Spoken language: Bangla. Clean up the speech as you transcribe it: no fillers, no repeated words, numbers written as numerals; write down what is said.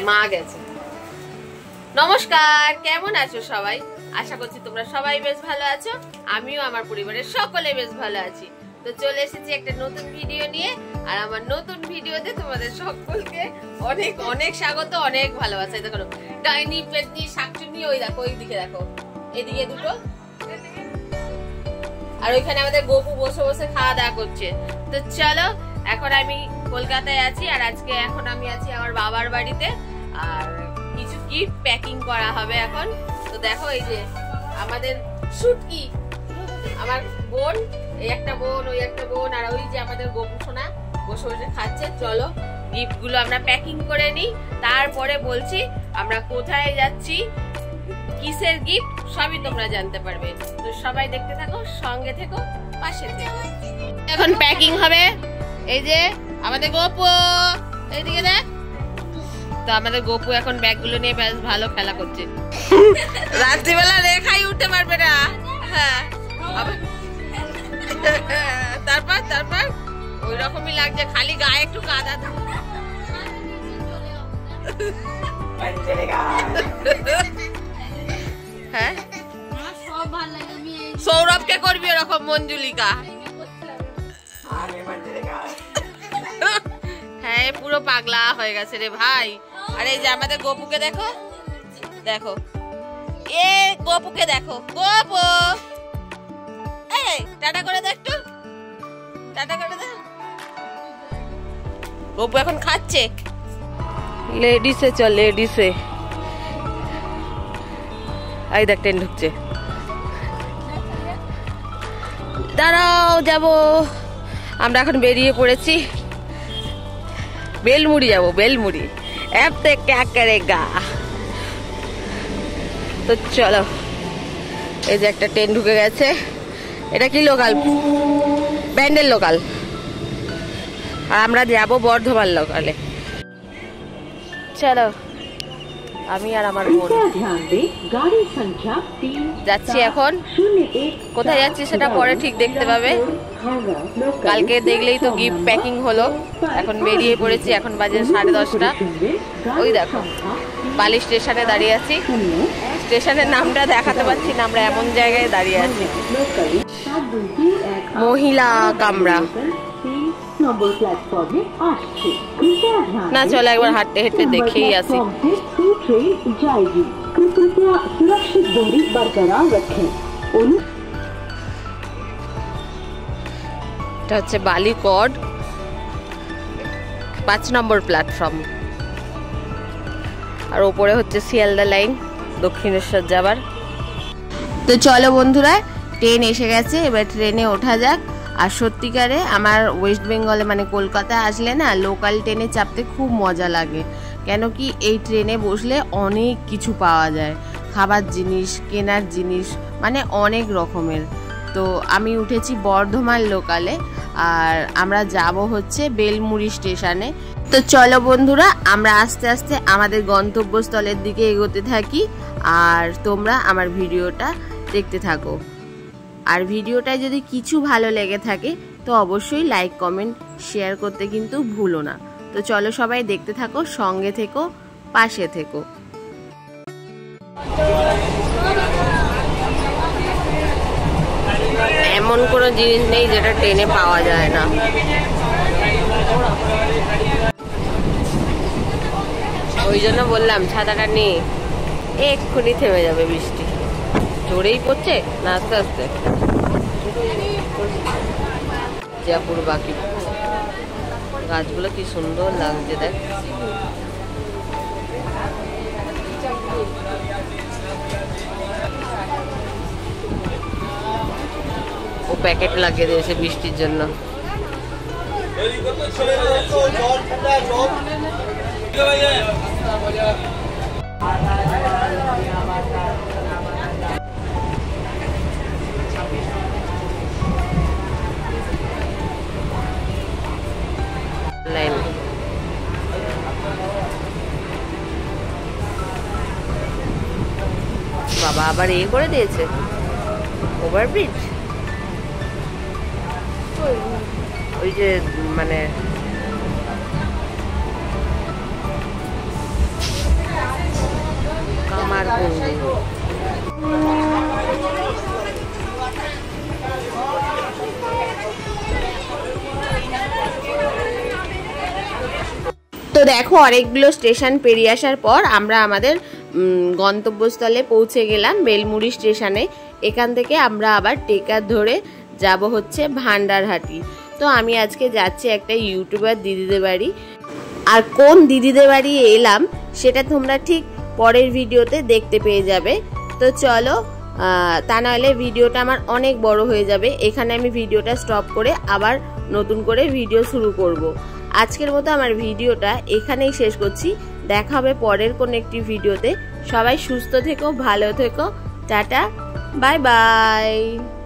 মা গেছে। নমস্কার, কেমন আছো সবাই? আশা করছি তোমরা সবাই বেশ ভালো আছো। আমিও আমার পরিবারের সকলে বেশ ভালো আছি। তো চলে এসেছি একটা নতুন ভিডিও নিয়ে, আর আমার নতুন ভিডিওতে তোমাদের সকলকে অনেক অনেক স্বাগত, অনেক ভালোবাসা। দেখো ডাইনি পেটনি শাকচুনি, ওই দেখো ওইদিকে, দেখো এদিকে দুটো, আর ওইখানে আমাদের গোপু বসে বসে খাওয়া দাওয়া করছে। তো চলো, এখন আমি কলকাতায় আছি, আর আজকে এখন আমি আছি আমার বাবার বাড়িতে, আর কিছু গিফট প্যাকিং করা হবে এখন। তো দেখো এই যে আমাদের শুটকি, আমার বোন, এই একটা বোন, ওই একটা বোন, আর ওই যে আমাদের গোপু সোনা বসে বসে খাচ্ছে। চলো গিফট গুলো আমরা প্যাকিং করে নিই, তারপরে বলছি আমরা কোথায় যাচ্ছি, কিসের গিফট, সবই তোমরা জানতে পারবে। তো সবাই দেখতে থাকো, সঙ্গে থেকো, পাশে থেকো। এখন প্যাকিং হবে। এই যে আমাদের গোপু, এইদিকে দেখ। তো আমাদের গোপু এখন ব্যাগগুলো নিয়ে বেশ ভালো খেলা করছে। রাত্রিবেলা রেখাই উঠতে পারবে না। হ্যাঁ, তারপর তারপর ওই রকমই লাগছে, খালি গায়ে একটু কাদা। হ্যাঁ, সৌরভকে করবি ওরকম, মঞ্জুলিকা। হ্যাঁ, পুরো পাগলা হয়ে গেছে রে ভাই। আর এই যে আমাদের গোপুকে দেখো, দেখো এ গোপুকে দেখো, গোপু এই টাটা করে দেখ, একটু টাটা করে দেখ। গোপু এখন খাচ্ছে। লেডিসে চল, লেডিসে। এই দেখ ট্রেন ঢুকছে, দাঁড়াও যাবো। আমরা এখন বেরিয়ে পড়েছি, বেলমুড়ি যাবো, বেলমুড়ি। अब तो क्या करेगा। তো চলো, এই যে একটা ট্রেন ঢুকে গেছে। এটা কি লোকাল? ব্যান্ডেল লোকাল। আর আমরা যাবো বর্ধমান লোকালে। চলো, আমি আর আমার বোন যাচ্ছি এখন। কোথায় যাচ্ছি সেটা পরে ঠিক দেখতে পাবে, কালকে দেখলেই তো গিফট প্যাকিং হলো। এখন বেরিয়ে পড়েছি, এখন বাজে 10:30। ওই দেখো বালি স্টেশনে দাঁড়িয়ে আছি। স্টেশনের নামটা দেখাতে পারছি না, আমরা এমন জায়গায় দাঁড়িয়ে আছি। মহিলা কামরা না, চলো একবার হাঁটতে হেঁটে দেখেই আসি। এটা হচ্ছে বালিকড 5 নম্বর প্ল্যাটফর্ম, আর ওপরে হচ্ছে শিয়ালদা লাইন, দক্ষিণেশ্বর যাবার। তো চলো বন্ধুরা, ট্রেন এসে গেছে, এবার ট্রেনে ওঠা যাক। আর সত্যিকারে আমার ওয়েস্ট বেঙ্গলে মানে কলকাতায় আসলে না, লোকাল ট্রেনে চাপতে খুব মজা লাগে। কেন কি এই ট্রেনে বসলে অনেক কিছু পাওয়া যায়, খাবার জিনিস, কেনার জিনিস, মানে অনেক রকমের। তো আমি উঠেছি বর্ধমান লোকালে, আর আমরা যাব হচ্ছে বেলমুড়ি স্টেশনে। তো চলো বন্ধুরা, আমরা আস্তে আস্তে আমাদের গন্তব্যস্থলের দিকে এগোতে থাকি, আর তোমরা আমার ভিডিওটা দেখতে থাকো। আর ভিডিওটায় যদি কিছু ভালো লেগে থাকে তো অবশ্যই লাইক, কমেন্ট, শেয়ার করতে কিন্তু ভুলো না। তো চলো সবাই দেখতে থাকো, সঙ্গে থেকো, পাশে থেকো। এমন কোনো জিনিস নেই যেটা ট্রেনে পাওয়া যায় না। ওই জন্য বললাম ছাতাটা নেই, এক্ষুনি থেমে যাবে বৃষ্টি। জোরেই পড়ছে না, আস্তে আস্তে। জয়পুর বাকি গাছগুলো কি সুন্দর লাগছে, দেখ। ও প্যাকেট লাগিয়ে দিয়েছে বৃষ্টির জন্য। লাইন বাবা আবার এ করে দিয়েছে, ওভারব্রিজ। ওই যে মানে দেখো অনেকগুলো স্টেশন পেরিয়ে আসার পর আমরা আমাদের গন্তব্যস্থলে পৌঁছে গেলাম, বেলমুড়ি স্টেশনে। এখান থেকে আমরা আবার টেকার ধরে যাব হচ্ছে ভান্ডারহাটি। তো আমি আজকে যাচ্ছি একটা ইউটিউবার দিদিদের বাড়ি, আর কোন দিদিদের বাড়ি এলাম সেটা তোমরা ঠিক পরের ভিডিওতে দেখতে পেয়ে যাবে। তো চলো, তা নাহলে ভিডিওটা আমার অনেক বড় হয়ে যাবে। এখানে আমি ভিডিওটা স্টপ করে আবার নতুন করে ভিডিও শুরু করব। আজকের মতো আমার ভিডিওটা এখানেই শেষ করছি। দেখা হবে পরের কোন একটি ভিডিওতে। সবাই সুস্থ থেকো, ভালো থেকো, টাটা, বাই বাই।